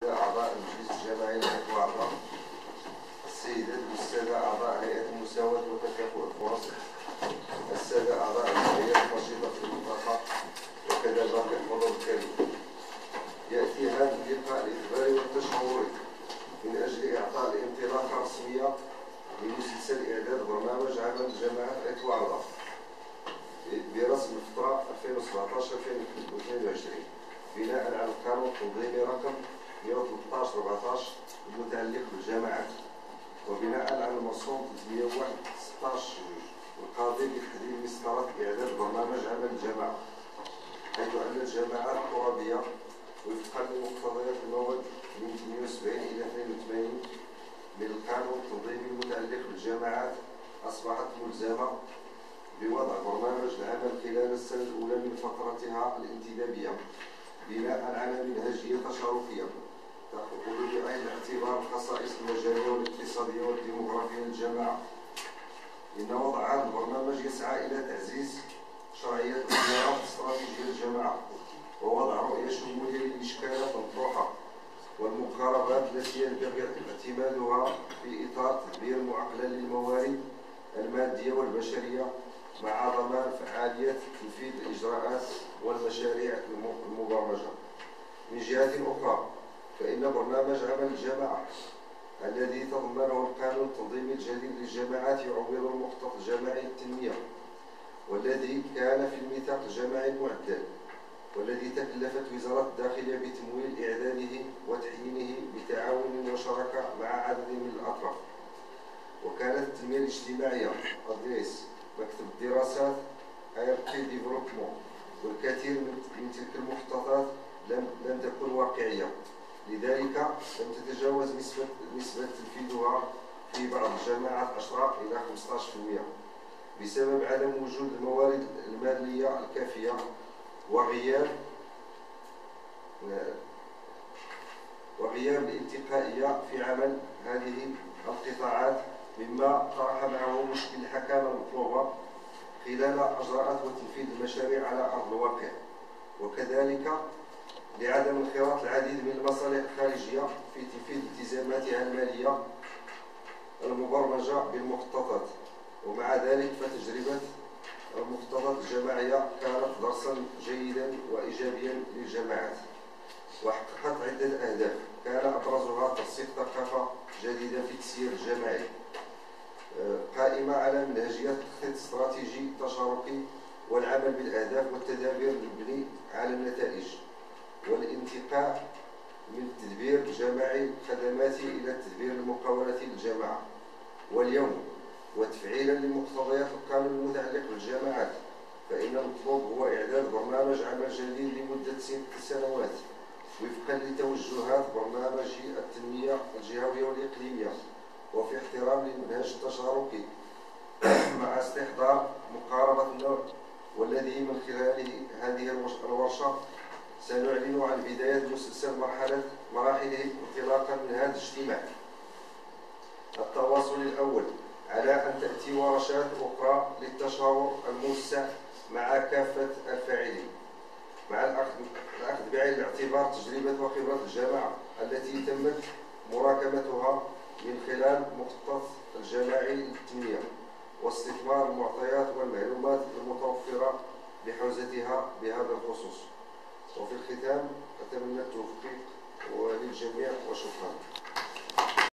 أعضاء المجلس الجماعي للإطلاق، السيدات والسادة أعضاء هيئة المساواة وتكافؤ الفرص، السادة أعضاء الجمعيات النشيطة في المنطقة، وكذا باقي الحضور الكريم. يأتي هذا اللقاء الإخباري والتشاوري من أجل إعطاء الانطلاقة الرسمية لمسلسل إعداد برنامج عمل جماعة إطلاق برسم الفترة 2017-2022 بناء على القانون التنظيمي رقم 113/14 المتعلق بالجماعات، وبناء على المرسوم 301/16 القاضي بتحديد مسطرة إعداد برنامج عمل الجماعة، حيث أن الجماعات الترابية وفقا لمقتضيات المواد من 78 إلى 82 من القانون التنظيمي المتعلق بالجماعات أصبحت ملزمة بوضع برنامج العمل خلال السنة الأولى من فترتها الانتدابية بناء على منهجية تشاركية تأخذ بعين الاعتبار الخصائص المجالية والاقتصادية والديموغرافية للجماعة. إن وضع هذا البرنامج يسعى إلى تعزيز شرعية الإدارة الاستراتيجية للجماعة ووضع رؤية شمولية للإشكالات المطروحة والمقاربات التي ينبغي اعتمادها في إطار تدبير معقل للموارد المادية والبشرية مع ضمان فعالية تنفيذ الإجراءات والمشاريع المبرمجة. من جهة أخرى، فإن برنامج عمل الجماعة الذي تضمنه القانون التنظيمي الجديد للجماعات يعوض المخطط الجماعي للتنمية، والذي كان في الميثاق الجماعي المعدل، والذي تكلفت وزارة الداخلية بتمويل إعداده وتعيينه بتعاون وشراكة مع عدد من الأطراف. وكانت التنمية الاجتماعية أدريس مكتب الدراسات ARP ديفلوبمون والكثير من تلك المخططات لم تكن واقعية، لذلك لم تتجاوز نسبة تنفيذها في بعض الجامعات 10 إلى 15% بسبب عدم وجود الموارد المالية الكافية وغياب الانتقائية في عمل هذه القطاعات، مما طرح معه مشكل الحكامة المطلوبة خلال إجراءات وتنفيذ المشاريع على أرض الواقع، وكذلك لعدم انخراط العديد من المصالح الخارجية في تنفيذ التزاماتها المالية المبرمجة بالمخططات. ومع ذلك فتجربة المخططات الجماعية كانت درسا جيدا وإيجابيا للجماعات، وحققت عدة أهداف كان أبرزها ترسيخ ثقافة جديدة في التسيير الجماعي قائمة على منهجية التخطيط الاستراتيجي التشاركي والعمل بالأهداف والتدابير المبني على النتائج، والانتقاء من التدبير الجماعي الخدماتي إلى التدبير المقاولاتي للجماعة. واليوم وتفعيلا لمقتضيات القانون المتعلق بالجماعات، فإن المطلوب هو إعداد برنامج عمل جديد لمدة 6 سنوات وفقا لتوجهات برنامج التنمية الجهوية والإقليمية، وفي احترام للمنهج التشاركي مع استحضار مقاربة النوع، والذي من خلال هذه الورشة سنعلن عن بداية مسلسل مراحله انطلاقا من هذا الاجتماع. التواصل الأول على أن تأتي ورشات أخرى للتشاور الموسع مع كافة الفاعلين، مع الأخذ بعين الاعتبار تجربة وخبرة الجماعة التي تمت مراكمتها من خلال مخطط الجماعي للتنمية واستثمار المعطيات والمعلومات المتوفرة بحوزتها بهذا الخصوص. وفي الختام أتمنى التوفيق للجميع وشكرا.